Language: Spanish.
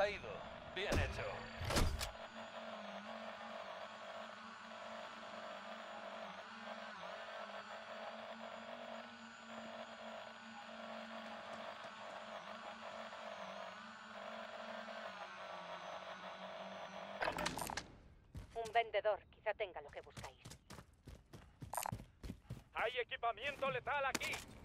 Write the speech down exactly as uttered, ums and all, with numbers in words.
caído. Bien hecho. Un vendedor, quizá tenga lo que buscáis. ¡Hay equipamiento letal aquí!